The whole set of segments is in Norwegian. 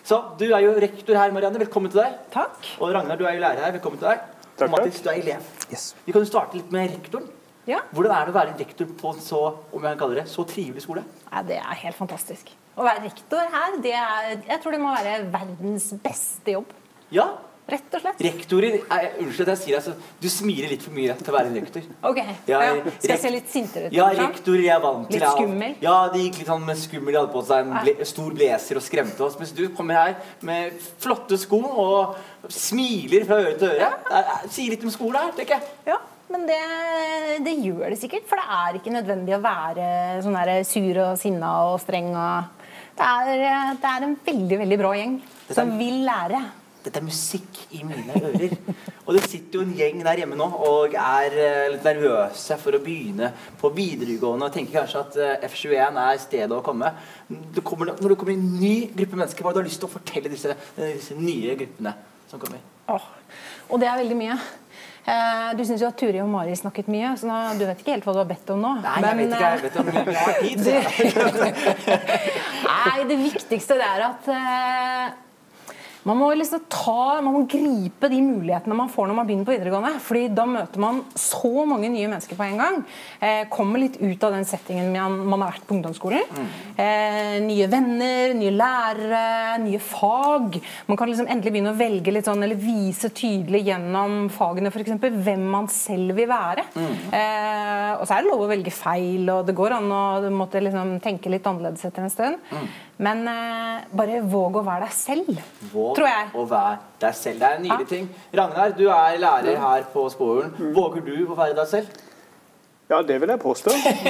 Så, du jo rektor her, Marianne. Velkommen til deg. Takk. Og Ragnar, du jo lærer her. Velkommen til deg. Takk. Og Mattis, du elev. Yes. Vi kan jo starte litt med rektoren. Ja. Hvordan det å være rektor på en så, om jeg kan kalle det, så trivelig skole? Ja, det helt fantastisk. Å være rektor her, jeg tror det må være verdens beste jobb. Ja. Rett og slett. Rektorer, unnskyld at jeg sier det, du smiler litt for mye til å være en rektor. Ok, ja, skal jeg se litt sintere ut? Ja, rektorer jeg vant til. Litt skummel? Ja, de gikk litt sånn med skummel, de hadde på seg en stor blazer og skremte oss. Mens du kommer her med flotte sko og smiler fra øre til øre. Sier litt om skolen her, tenker jeg. Ja, men det gjør det sikkert, for det ikke nødvendig å være sånn der sur og sinna og streng. Det en veldig, veldig bra gjeng som vil lære. Dette musikk i mine ører. Og det sitter jo en gjeng der hjemme nå og litt nervøse for å begynne på videregående og tenker kanskje at F21 stedet å komme. Når det kommer en ny gruppe mennesker, hva har du lyst til å fortelle disse nye gruppene som kommer? Og det veldig mye. Du synes jo at Turi og Mari snakket mye, så du vet ikke helt hva du har bedt om nå. Nei, jeg vet ikke, jeg vet om jeg har tid. Nei, det viktigste det at man må liksom man må gripe de mulighetene man får når man begynner på videregående, fordi da møter man så mange nye mennesker på en gang. Kommer litt ut av den settingen man har vært på ungdomsskolen. Nye venner, nye lærere, nye fag. Man kan liksom endelig begynne å velge litt sånn, eller vise tydelig gjennom fagene, for eksempel, hvem man selv vil være. Og så det lov å velge feil, og det går an å måtte liksom tenke litt annerledes etter en stund. Men bare våg å være deg selv, tror jeg. Våg å være deg selv. Det en nylig ting. Ragnar, du lærer her på skolen. Våger du å være deg selv? Ja, det vil jeg påstå.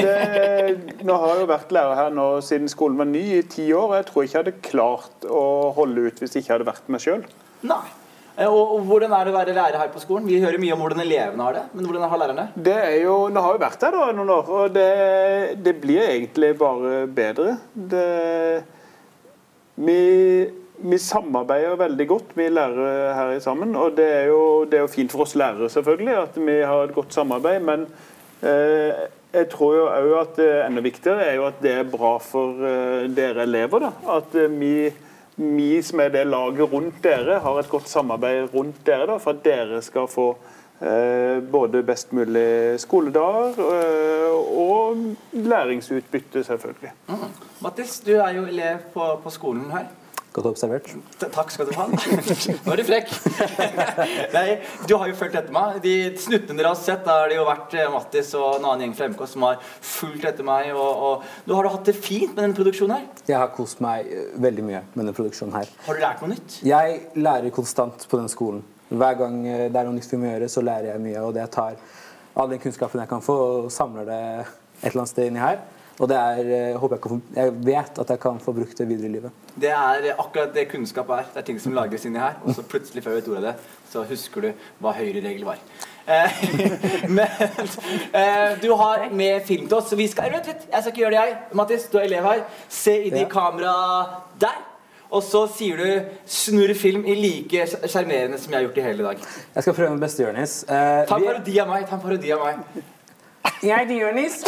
Nå har jeg jo vært lærer her nå siden skolen var ny i 10 år. Jeg tror ikke jeg hadde klart å holde ut hvis jeg ikke hadde vært meg selv. Nei. Og hvordan det å være lærer her på skolen? Vi hører mye om hvordan elevene har det, men hvordan har lærerne? Nå har jeg vært her da noen år, og det blir egentlig bare bedre. Vi samarbeider veldig godt, vi lærere her sammen, og det jo fint for oss lærere selvfølgelig, at vi har et godt samarbeid, men jeg tror jo også at det enda viktigere jo at det bra for dere elever, da. At vi som det laget rundt dere, har et godt samarbeid rundt dere, da, for at dere skal få både best mulig skoledager og læringsutbytte, selvfølgelig. Mattis, du jo elev på skolen her. Godt observert. Takk skal du ha. Nå du frekk. Nei, du har jo fulgt etter meg. De snuttene dere har sett, da har det jo vært Mattis og en annen gjeng fra MK som har fulgt etter meg. Og nå har du hatt det fint med denne produksjonen her? Jeg har kost meg veldig mye med denne produksjonen her. Har du lært noe nytt? Jeg lærer konstant på den skolen. Hver gang det noe nytt vi må gjøre, så lærer jeg mye. Og jeg tar all den kunnskapen jeg kan få og samler det et eller annet sted inni her. Og det jeg vet at jeg kan få brukt det videre i livet. Det akkurat det kunnskap Det ting som lagres inni her, og så plutselig før du vet ordet av det, så husker du hva høyreregel var. Men du har med film til oss, så vi skal, vent litt, jeg skal ikke gjøre det Mattis, du elev her. Se inn i kamera der. Og så sier du snurr film i like skjermerende som jeg har gjort i hele dag. Jeg skal prøve min beste, Jørnis. Ta en parodi av meg. Jeg Jørnis.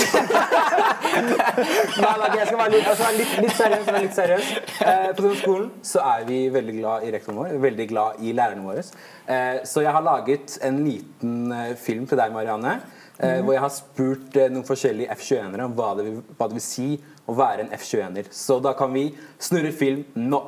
Jeg skal være litt seriøs. På denne skolen så vi veldig glad i rektoren vår, veldig glad i lærerne våre. Så jeg har laget en liten film til deg, Marianne, hvor jeg har spurt noen forskjellige F21-ere om hva det vil si å være en F21-er. Så da kan vi snurre film nå.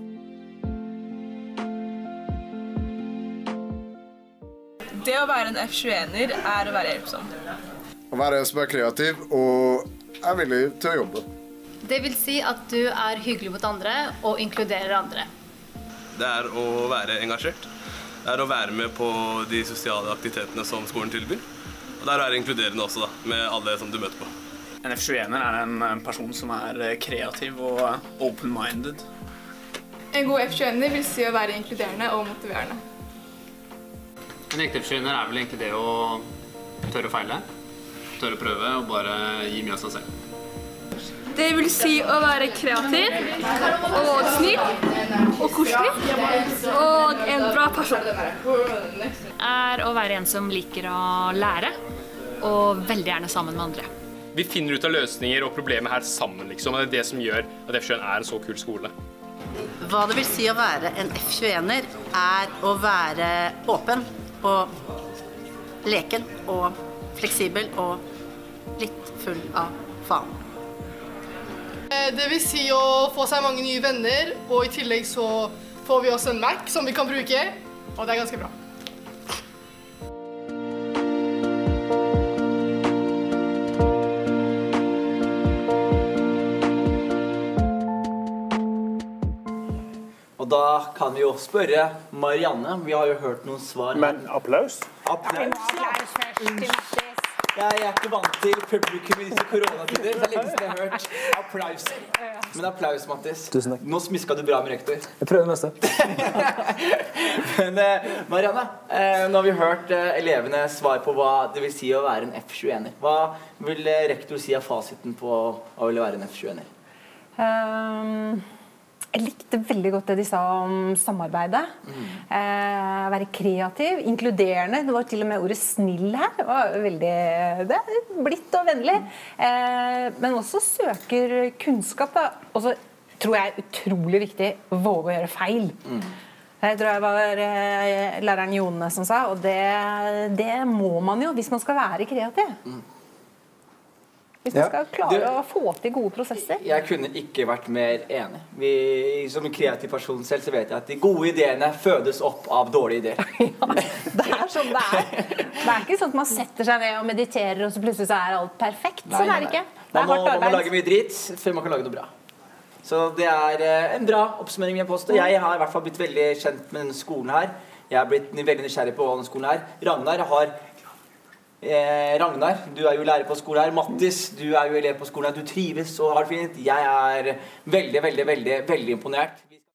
Det å være en F21-er å være hjelpsom. Å være en som kreativ og villig til å jobbe. Det vil si at du hyggelig mot andre og inkluderer andre. Det å være engasjert. Det å være med på de sosiale aktivitetene som skolen tilbyr. Og det å være inkluderende også da, med alle som du møter på. En F21-er en person som kreativ og open-minded. En god F21-er vil si å være inkluderende og motiverende. En ekte F21-er vel egentlig det å tørre å feile, tørre å prøve og bare gi mye av seg selv. Det vil si å være kreativ og snill og koselig og en bra person. Å være en som liker å lære og veldig gjerne sammen med andre. Vi finner ut av løsninger og problemer her sammen, liksom. Og det det som gjør at F21 en så kul skole. Hva det vil si å være en F21-er å være åpen og leken og fleksibel og litt full av faen. Det vil si å få seg mange nye venner, og i tillegg så får vi også en Mac som vi kan bruke, og det ganske bra. Og da kan vi jo spørre Marianne. Vi har jo hørt noen svar. Men applaus? Jeg er ikke vant til publikum i disse koronatider. Det er lenge siden jeg har hørt applauser. Men applaus, Mattis. Tusen takk. Nå smisket du bra med rektor. Jeg prøver det meste. Men Marianne, nå har vi hørt elevene svar på hva det vil si å være en F21-er. Hva vil rektor si av fasiten på å ville være en F21-er? Jeg likte veldig godt det de sa om samarbeidet. Være kreativ, inkluderende. Det var til og med ordet snill her. Det var veldig blidt og vennlig. Men også søker kunnskap. Da. Og så tror jeg utrolig viktig å våge å gjøre feil. Det tror jeg var læreren Jone som sa, og det må man jo hvis man skal være kreativ. Hvis man skal klare å få til gode prosesser. Jeg kunne ikke vært mer enig. Som en kreativ person selv så vet jeg at de gode ideene fødes opp av dårlige ideer. Det er sånn det er. Det er ikke sånn at man setter seg ned og mediterer, og så plutselig så er alt perfekt. Sånn er det ikke. Det er hardt arbeid. Man må lage mye dritt før man kan lage noe bra. Så det er en bra oppsummering jeg påstår. Jeg har i hvert fall blitt veldig kjent med denne skolen her. Jeg har blitt veldig nysgjerrig på denne skolen her. Ragnar, du er jo lærer på skolen her. Mattis, du er jo elev på skolen her. Du trives og har det fint. Jeg er veldig imponert.